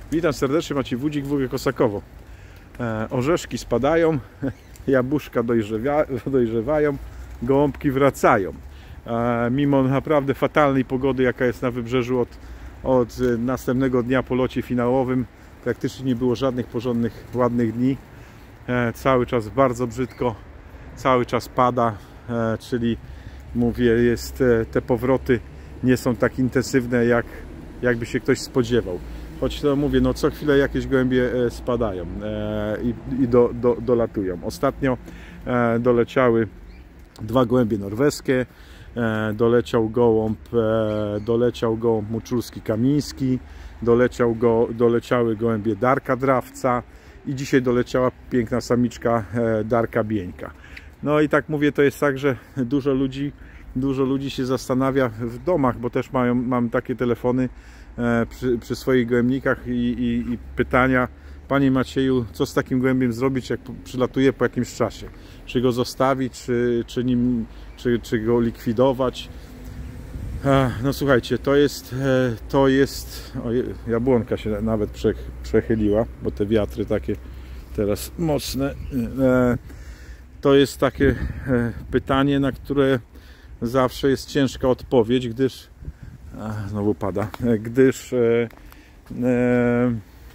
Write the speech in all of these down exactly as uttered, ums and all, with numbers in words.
Witam serdecznie, Maciej Wódzik, W G Kosakowo. E, orzeszki spadają, jabłuszka dojrzewia, dojrzewają, gołąbki wracają. E, mimo naprawdę fatalnej pogody, jaka jest na wybrzeżu od, od następnego dnia po locie finałowym, praktycznie nie było żadnych porządnych, ładnych dni. E, cały czas bardzo brzydko, cały czas pada, e, czyli mówię, jest, e, te powroty nie są tak intensywne, jak jakby się ktoś spodziewał. Choć to mówię, no co chwilę jakieś gołębie spadają e, i, i do, do, dolatują. Ostatnio e, doleciały dwa gołębie norweskie, e, doleciał gołąb, e, doleciał gołąb muczulski kamiński, doleciał go, doleciały gołębie Darka Drawca i dzisiaj doleciała piękna samiczka e, Darka Bieńka. No i tak mówię, to jest tak, że dużo ludzi, dużo ludzi się zastanawia w domach, bo też mają, mam takie telefony Przy, przy swoich gołębnikach i, i, i pytania: Panie Macieju, co z takim gołębiem zrobić, jak przylatuje po jakimś czasie? Czy go zostawić, czy, czy, nim, czy, czy go likwidować? No słuchajcie, to jest, to jest... O, jabłonka się nawet prze, przechyliła, bo te wiatry takie teraz mocne. To jest takie pytanie, na które zawsze jest ciężka odpowiedź, gdyż znowu pada, gdyż e, e,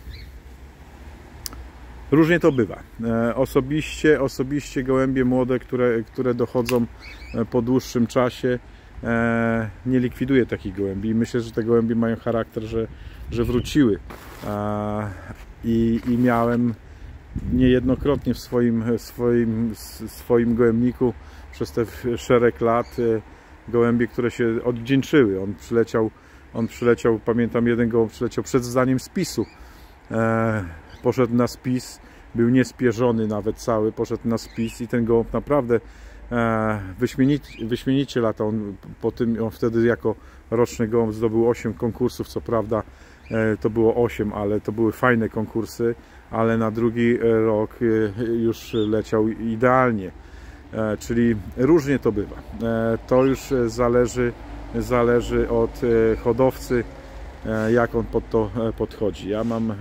różnie to bywa. E, osobiście, osobiście gołębie młode, które, które dochodzą po dłuższym czasie, e, nie likwiduję takich gołębi. Myślę, że te gołębie mają charakter, że, że wróciły. E, i, I miałem niejednokrotnie w swoim, swoim, swoim gołębniku przez te szereg lat gołębie, które się odwdzięczyły. On przyleciał, on przyleciał, pamiętam, jeden gołąb przyleciał przed zdaniem spisu. E, poszedł na spis, był niespierzony nawet cały, poszedł na spis i ten gołąb naprawdę e, wyśmienicie, wyśmienicie latał. On, po tym, on wtedy jako roczny gołąb zdobył osiem konkursów, co prawda e, to było osiem, ale to były fajne konkursy, ale na drugi rok e, już leciał idealnie. E, czyli różnie to bywa. E, to już zależy, zależy od e, hodowcy, e, jak on pod to e, podchodzi. Ja mam, e,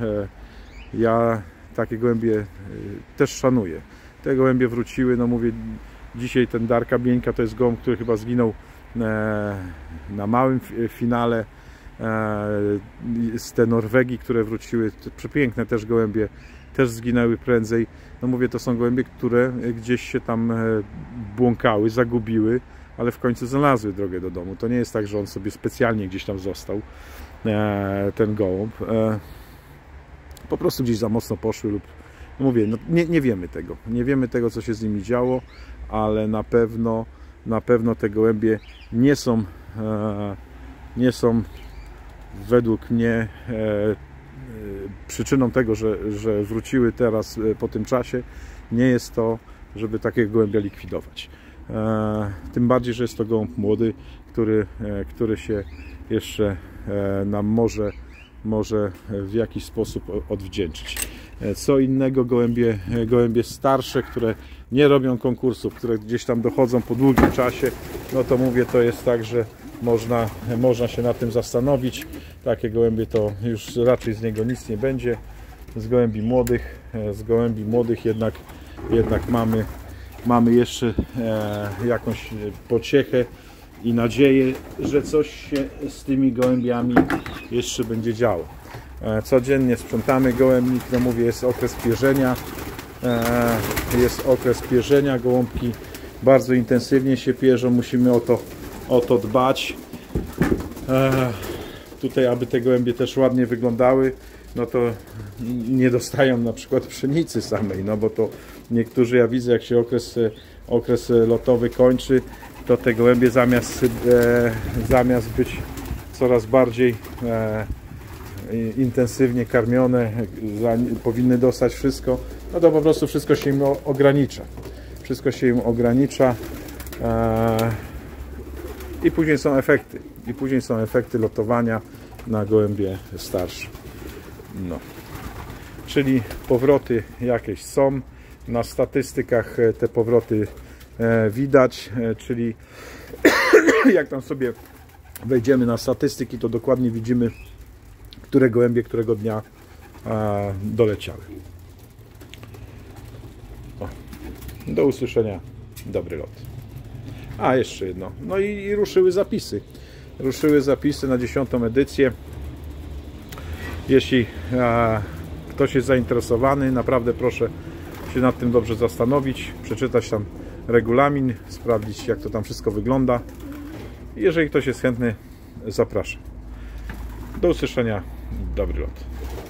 ja takie gołębie e, też szanuję. Te gołębie wróciły, no mówię, dzisiaj ten Darka Bieńka to jest gołąb, który chyba zginął e, na małym finale. E, z te Norwegii, które wróciły, przepiękne też gołębie, też zginęły prędzej. No mówię, to są gołębie, które gdzieś się tam błąkały, zagubiły, ale w końcu znalazły drogę do domu. To nie jest tak, że on sobie specjalnie gdzieś tam został, ten gołąb. Po prostu gdzieś za mocno poszły lub... No mówię, no nie, nie wiemy tego. Nie wiemy tego, co się z nimi działo, ale na pewno, na pewno te gołębie nie są, nie są według mnie przyczyną tego, że, że wróciły teraz po tym czasie, nie jest to, żeby takiego gołębia likwidować. E, tym bardziej, że jest to gołąb młody, który, e, który się jeszcze e, nam może, może w jakiś sposób odwdzięczyć. E, co innego gołębie, gołębie starsze, które nie robią konkursów, które gdzieś tam dochodzą po długim czasie, no to mówię, to jest tak, że Można, można się nad tym zastanowić. Takie gołębie to już raczej z niego nic nie będzie. Z gołębi młodych, z gołębi młodych jednak, jednak mamy, mamy jeszcze e, jakąś pociechę i nadzieję, że coś się z tymi gołębiami jeszcze będzie działo. E, codziennie sprzątamy gołębnik, no mówię, jest okres pierzenia. E, jest okres pierzenia, gołąbki bardzo intensywnie się pierzą, musimy o to o to dbać. E, tutaj, aby te gołębie też ładnie wyglądały, no to nie dostają na przykład pszenicy samej, no bo to niektórzy, ja widzę, jak się okres, okres lotowy kończy, to te gołębie zamiast, e, zamiast być coraz bardziej e, intensywnie karmione, za, powinny dostać wszystko, no to po prostu wszystko się im ogranicza. Wszystko się im ogranicza. E, I później są efekty. I później są efekty lotowania na gołębie starsze. No. Czyli powroty jakieś są. Na statystykach te powroty widać. Czyli jak tam sobie wejdziemy na statystyki, to dokładnie widzimy, które gołębie którego dnia doleciały. O, do usłyszenia, dobry lot. A, jeszcze jedno. No i, i ruszyły zapisy. Ruszyły zapisy na dziesiątą edycję. Jeśli a, ktoś jest zainteresowany, naprawdę proszę się nad tym dobrze zastanowić, przeczytać tam regulamin, sprawdzić, jak to tam wszystko wygląda. Jeżeli ktoś jest chętny, zapraszam. Do usłyszenia, dobry lot.